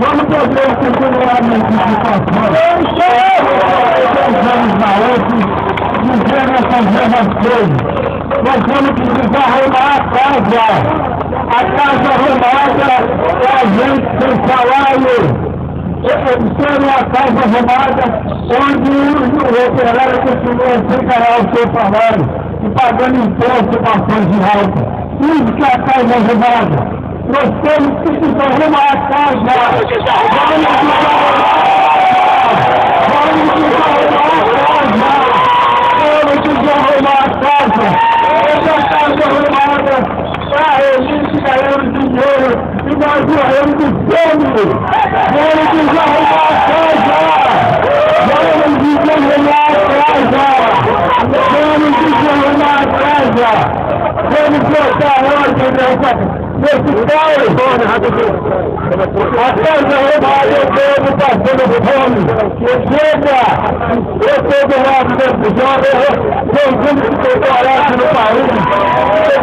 Vamos poder continuar na participação. Dizendo essas mesmas coisas. Nós vamos precisar arrumar a casa. A casa arrumada é a gente sem salário. Sendo uma casa arrumada onde o operário continua sem ganhar o seu salário e pagando imposto para ações de alta. Isso que é a casa arrumada. Nós temos que arrumar a casa. Vamos desarrumar a casa. Essa casa arrumada. A elite ganhando dinheiro e nós morremos de fome. Vamos desarrumar a casa. Vamos desarrumar a casa. Vamos desarrumar a casa. Vamos botar ordem nesse caos. A casa arrumada, eu estou passando fome. Chega. Eu estou do lado desse jovem. Eu vamos ter coragem no país.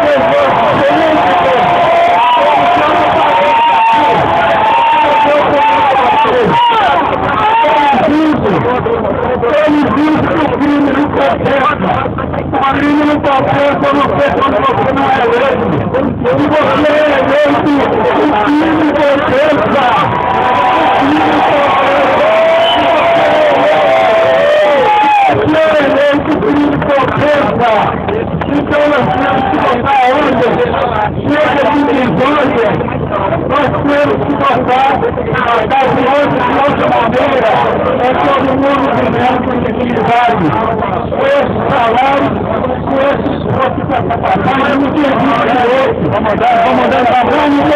Ele diz que o crime não compensa. O crime não compensa, não sei quando você não é eleito. Se você é eleito, o crime compensa. Se você é eleito, o crime compensa. Então nós temos que botar ordem. Chega de desordem. Nós temos que botar das ordens de outra maneira. É todo mundo vivendo com dignidade. Com esse salário, com esses mas não tem jeito. Vamos mandar para cá, não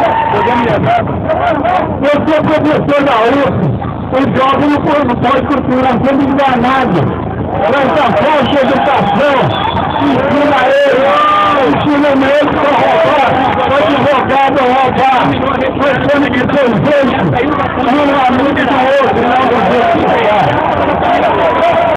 eu sou professor da UF. O jovem não pode continuar sendo enganado. Essa falsa educação ensina ele para roubar, o advogado roubar, nós temos que ter jeito, um amigo do outro, não do outro.